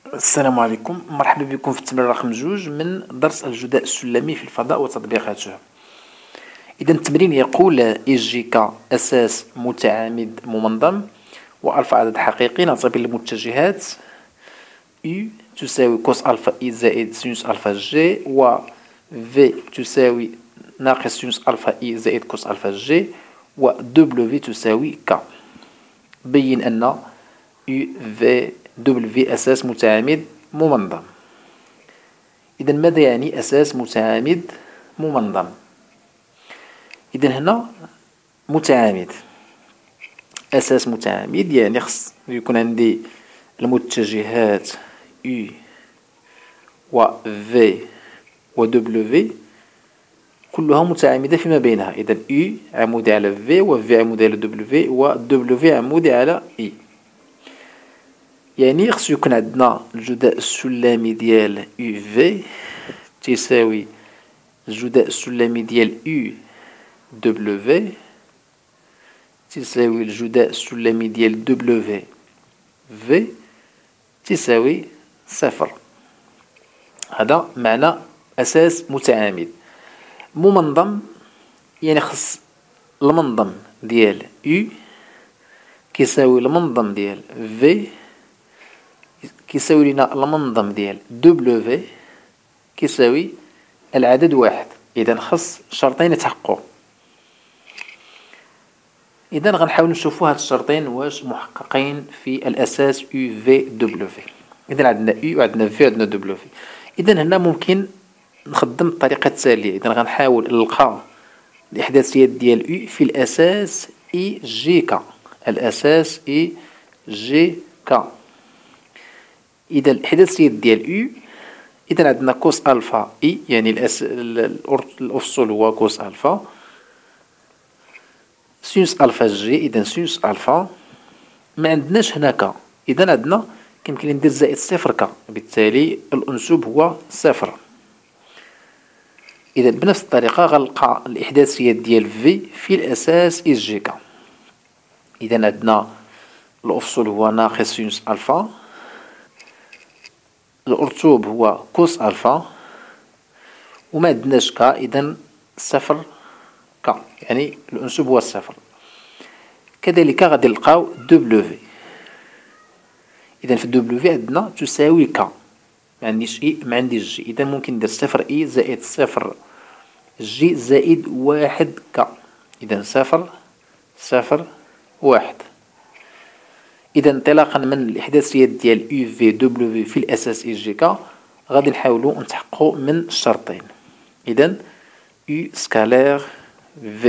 السلام عليكم، مرحبا بكم في التمرين رقم جوج من درس الجداء السلمي في الفضاء وتطبيقاته. إذا التمرين يقول إج ك أساس متعامد ممنظم وألفا عدد حقيقي نعتبر المتجهات U تساوي كوس ألفا إي زائد سينوس ألفا جي، و في تساوي ناقص سينوس ألفا إي زائد كوس ألفا جي، و دبليو تساوي ك. بين أن U في دبليو أساس متعامد ممنظم. إذا ماذا يعني أساس متعامد ممنظم؟ إذا هنا متعامد، أساس متعامد يعني خص يكون عندي المتجهات U و V و W كلها متعامدة فيما بينها. إذا U عمودي على V، و V عمودي على W، و W عمودي على I. يعني خص يكون عندنا الجداء السلمي ديال U V تساوي الجداء السلمي ديال U W تساوي الجداء السلمي ديال W V تساوي صفر. هذا معنى أساس متعامد ممنظم. يعني خص المنظم ديال U كيساوي المنظم ديال V كيساوي لنا المنظم ديال W كيساوي العدد واحد. إذا خص شرطين يتحققوا. إذا غنحاول نشوفوا هاد الشرطين واش محققين في الأساس U V W. إذا عندنا U وعندنا V وعندنا W. إذا هنا ممكن نخدم بالطريقة التالية. إذا غنحاول نلقى الإحداثيات ديال U في الأساس I G K. الأساس I G K. إذا الإحداثيات ديال U، إذا عندنا كوس ألفا I يعني الأفصول هو كوس ألفا، سينوس ألفا جي إذا سينوس ألفا. ما عندناش هنا ك، إذا عندنا كيمكن لي ندير زائد صفر ك، بالتالي الأنسوب هو صفر. إذا بنفس الطريقة غنلقى الإحداثيات ديال في الأساس إس جي ك. إذا عندنا الأفصول هو ناقص سينوس ألفا، الأرتوب هو كوس ألفا، وما عندناش ك، إذا صفر ك، يعني الأنسوب هو صفر. كذلك غادي نلقاو دبليو. إذا في دبليو عندنا تساوي ك، ما عنديش إي ما عنديش جي، إذا ممكن ندير صفر إي زائد صفر جي زائد واحد ك. إذا صفر صفر واحد. إذا انطلاقا من الإحداثيات ديال U في W في الأساس إس جي ك غادي نحاولو نتحققو من الشرطين. إذا U سكالير V.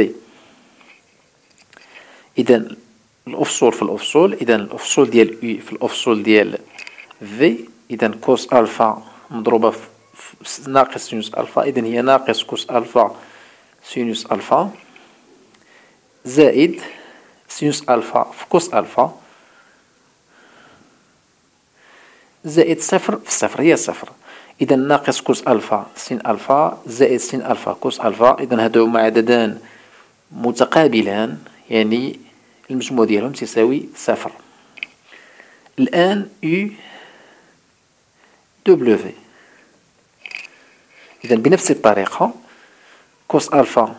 إذا الأفصول في الأفصول، إذا الأفصول ديال U في الأفصول ديال V، إذا كوس ألفا مضروبة في ناقص سينوس ألفا، إذا هي ناقص كوس ألفا سينوس ألفا زائد سينوس ألفا في كوس ألفا زائد صفر في صفر هي صفر. إذا ناقص كوس ألفا سين ألفا زائد سين ألفا كوس ألفا، إذا هادو هما عددان متقابلان يعني المجموع ديالهم تساوي صفر. الآن U W. إذا بنفس الطريقة كوس ألفا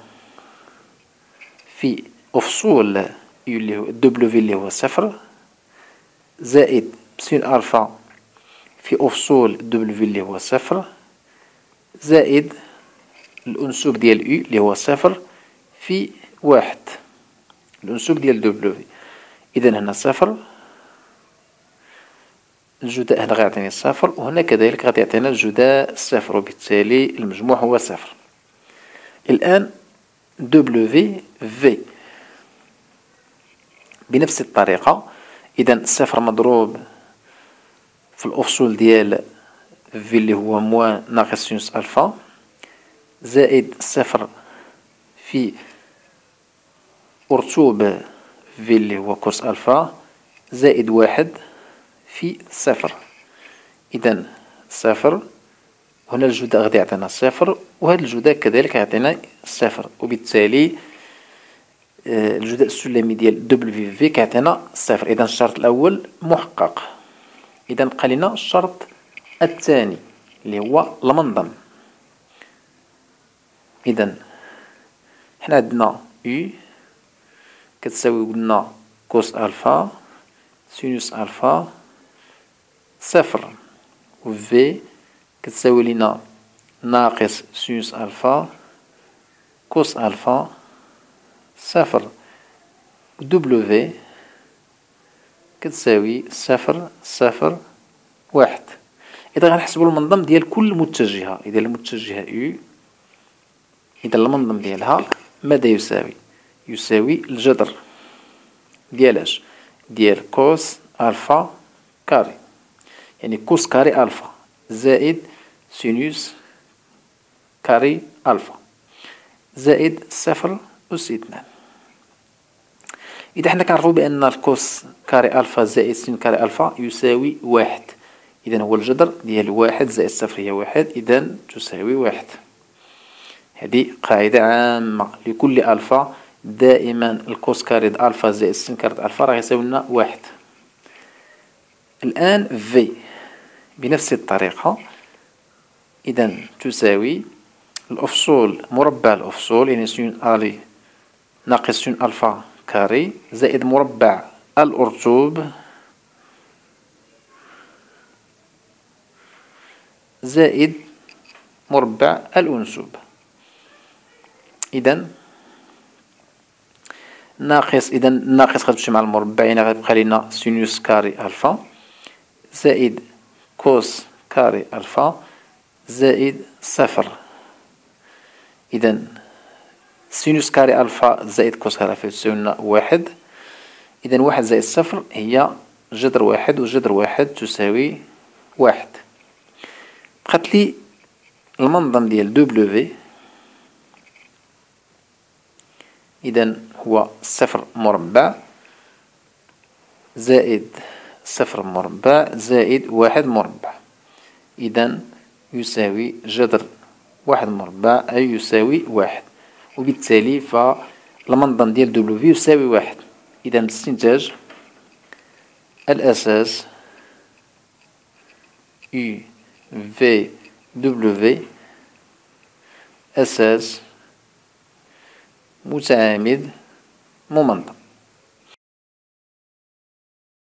في أفصول U اللي هو W اللي هو صفر زائد سين ألفا في أفصول W اللي هو صفر زائد الأنسوب ديال U اللي هو صفر في واحد الأنسوب ديال W. إذا هنا صفر، الجداء هنا غيعطيني صفر، وهنا كذلك غادي يعطينا الجداء صفر، وبالتالي المجموع هو صفر. الآن W في بنفس الطريقة. إذا صفر مضروب في الأفصول ديال في اللي هو موان ناقص سينوس ألفا زائد صفر في أرتوب في اللي هو كوس ألفا زائد واحد في صفر. إذا صفر، هنا الجداء غادي يعطينا صفر، وهذا الجداء كذلك يعطينا صفر، وبالتالي الجداء السلمي ديال W في كيعطينا صفر. إذا الشرط الأول محقق. إذا بقى لنا الشرط الثاني اللي هو المنظم. إذا حنا عندنا U كتساوي قلنا كوس ألفا سينوس ألفا صفر، و في كتساوي لنا ناقص سينوس ألفا كوس ألفا صفر، و دبليو كتساوي صفر صفر واحد. إذا غنحسبو المنظم ديال كل متجهة، إذا المتجهة U إذا المنظم ديالها ماذا يساوي؟ يساوي الجذر ديال اش؟ ديال كوس ألفا كاري، يعني كوس كاري ألفا زائد سينوس كاري ألفا زائد صفر أس اثنان. إذا حنا كنعرفو بأن الكوس كاري ألفا زائد سين كاري ألفا يساوي واحد، إذا هو الجذر ديال واحد زائد صفر هي واحد، إذا تساوي واحد. هذه قاعدة عامة لكل ألفا، دائما الكوس كاري د ألفا زائد سين كاري د ألفا راه يساوي لنا واحد. الآن في بنفس الطريقة، إذا تساوي الأفصول مربع الأفصول يعني سين ألي ناقص سين ألفا كاري زائد مربع الأرتوب زائد مربع الأنسوب. إذا الناقص غتمشي مع المربع، يعني غيبقى لنا سينوس كاري ألفا زائد كوس كاري ألفا زائد صفر. إذا سينوس كاري ألفا زائد كوس كاري ألفا تساوي لنا واحد، إذا واحد زائد صفر هي جذر واحد، وجذر واحد تساوي واحد. بقات لي المنظم ديال دبليو، إذا هو صفر مربع زائد صفر مربع زائد واحد مربع، إذا يساوي جذر واحد مربع أي يساوي واحد، وبالتالي فالمنظم ديال دبليو يساوي واحد. إذا باستنتاج الأساس U في دبليو أساس متعامد ممنظم.